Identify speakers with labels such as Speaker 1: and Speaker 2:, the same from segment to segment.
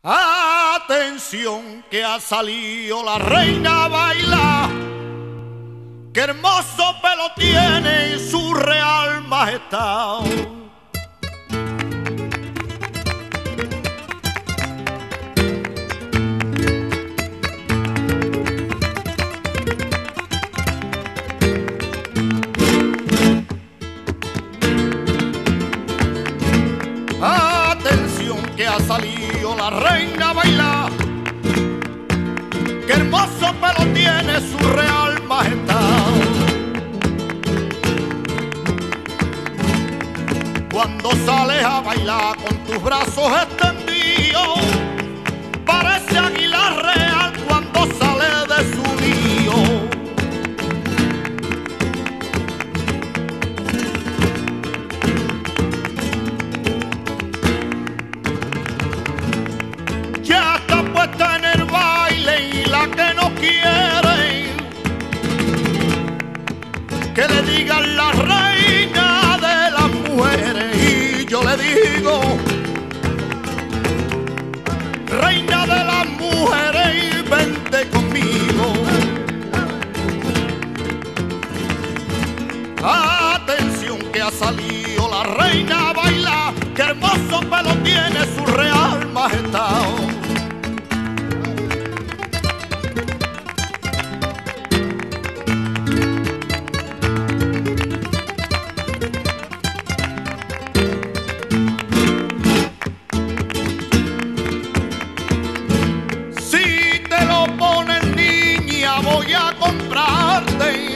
Speaker 1: Atención que ha salido la reina a bailar, qué hermoso pelo tiene su real majestad. Atención que ha salido la reina a bailar, qué hermoso pelo tiene su real majestad. Cuando sales a bailar con tus brazos extendidos, parece águila real cuando sale de su nido. Ya está puesta en el baile y la que no quiere que le digan la reina de las mujeres. Y yo le digo, reina de las mujeres, vente conmigo. Atención que ha salido la reina a bailar, qué hermoso pelo tiene su real majestad. Si te lo pones, niña, voy a comprarte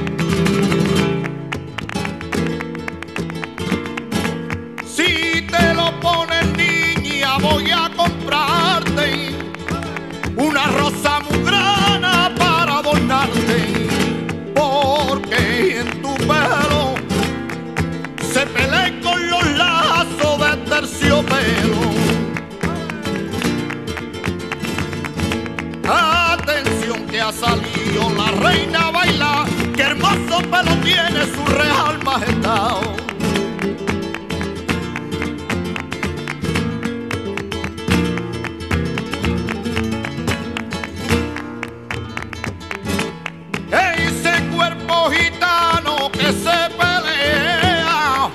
Speaker 1: voy a comprarte una rosa muy grana para adornarte, porque en tu pelo se pelea con los lazos de terciopelo. Atención que ha salido la reina a bailar, qué hermoso pelo tiene su real majestad. Gitano que se pelea,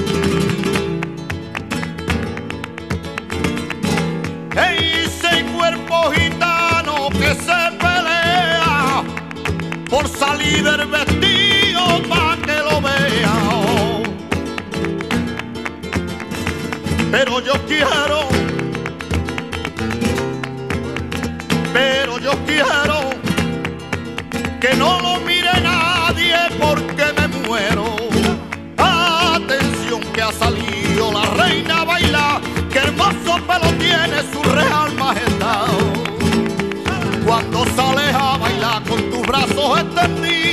Speaker 1: ese cuerpo gitano que se pelea por salir del vestido pa' que lo vea. Pero yo quiero que no lo mire nadie porque me muero. Atención que ha salido la reina a bailar, qué hermoso pelo tiene su real majestad. Cuando sales a bailar con tus brazos extendidos,